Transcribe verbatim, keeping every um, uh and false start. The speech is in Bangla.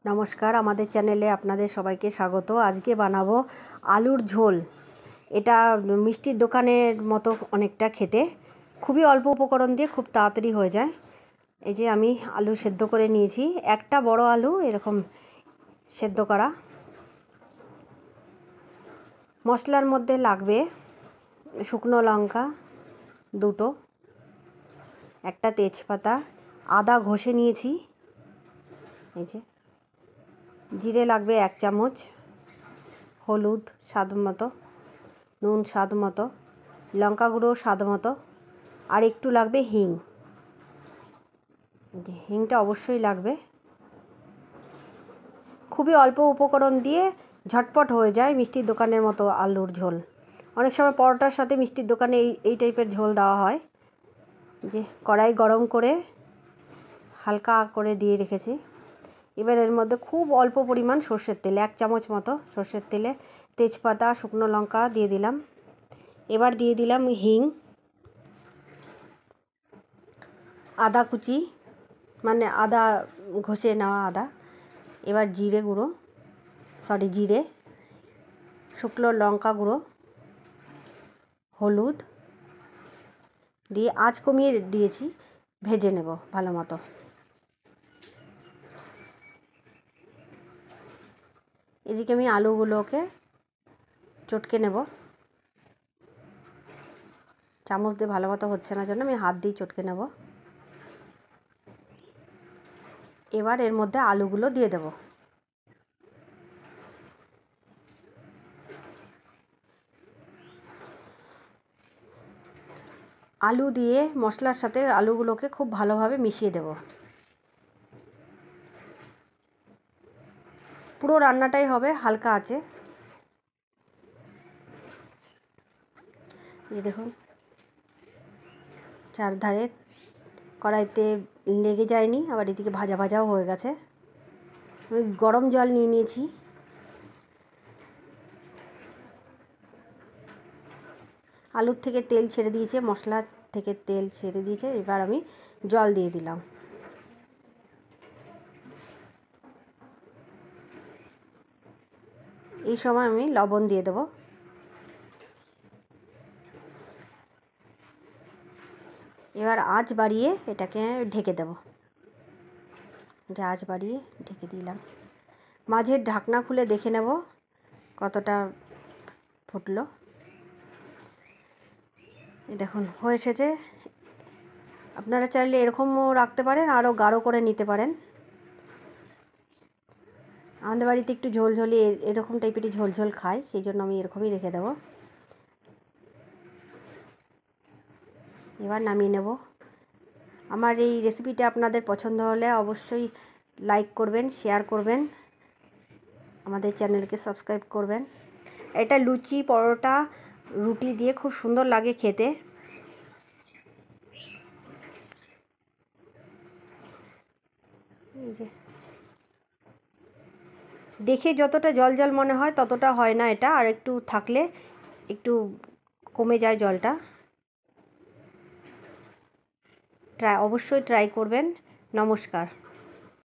নমস্কার, আমাদের চ্যানেলে আপনাদের সবাইকে স্বাগত। আজকে বানাবো আলুর ঝোল। এটা মিষ্টির দোকানের মতো অনেকটা খেতে, খুবই অল্প উপকরণ দিয়ে খুব তাড়াতাড়ি হয়ে যায়। এই যে আমি আলু সেদ্ধ করে নিয়েছি, একটা বড় আলু এরকম সেদ্ধ করা। মশলার মধ্যে লাগবে শুকনো লঙ্কা দুটো, একটা তেজপাতা, আদা ঘষে নিয়েছি, এই যে জিরে লাগবে এক চামচ, হলুদ স্বাদ মতো, নুন স্বাদ মতো, লঙ্কা গুঁড়ো স্বাদ মতো, আর একটু লাগবে হিং। হিংটা অবশ্যই লাগবে। খুবই অল্প উপকরণ দিয়ে ঝটপট হয়ে যায় মিষ্টির দোকানের মতো আলুর ঝোল। অনেক সময় পরোটার সাথে মিষ্টির দোকানে এই এই টাইপের ঝোল দেওয়া হয়। যে কড়াই গরম করে হালকা করে দিয়ে রেখেছি। এবার এর মধ্যে খুব অল্প পরিমাণ সর্ষের তেল, এক চামচ মতো সর্ষের তেলে তেজপাতা শুকনো লঙ্কা দিয়ে দিলাম। এবার দিয়ে দিলাম হিং, আদা কুচি মানে আদা ঘষে নেওয়া আদা, এবার জিরে গুঁড়ো সরি জিরে শুকনো লঙ্কা গুঁড়ো, হলুদ দিয়ে আঁচ কমিয়ে দিয়েছি, ভেজে নেব ভালো মতো। এদিকে আমি আলুগুলোকে চটকে নেব, চামচ দিয়ে ভালো মতো হচ্ছে না জন্য আমি হাত দিয়ে চটকে নেব। এবার এর মধ্যে আলুগুলো দিয়ে দেব। আলু দিয়ে মশলার সাথে আলুগুলোকে খুব ভালোভাবে মিশিয়ে দেব। পুরো রান্নাটাই হবে হালকা আঁচে। এই দেখুন চারধারে কড়াইতে লেগে যায়নি, আবার এদিকে ভাজা ভাজাও হয়ে গেছে। আমি গরম জল নিয়ে নিয়েছি, আলুর থেকে তেল ছেড়ে দিয়েছে, মশলা থেকে তেল ছেড়ে দিয়েছে। এবার আমি জল দিয়ে দিলাম। এই সময় আমি লবণ দিয়ে দেবো। এবার আঁচ বাড়িয়ে এটাকে ঢেকে দেব। যে আঁচ বাড়িয়ে ঢেকে দিলাম। মাঝের ঢাকনা খুলে দেখে নেব কতটা ফুটলো। দেখুন হয়ে এসেছে। আপনারা চাইলে এরকমও রাখতে পারেন, আরও গাঢ় করে নিতে পারেন। আমাদের বাড়িতে একটু ঝোলঝোলি এরকম টাইপেরই ঝোলঝোল খায়, সেই জন্য আমি এরকমই রেখে দেব। এবার নামিয়ে নেব। আমার এই রেসিপিটা আপনাদের পছন্দ হলে অবশ্যই লাইক করবেন, শেয়ার করবেন, আমাদের চ্যানেলকে সাবস্ক্রাইব করবেন। এটা লুচি, পরোটা, রুটি দিয়ে খুব সুন্দর লাগে খেতে। এই যে দেখে যতটা জল জল মনে হয় ততটা হয় না এটা, আর একটু থাকলে একটু কমে যায় জলটা। ট্রাই অবশ্যই ট্রাই করবেন। নমস্কার।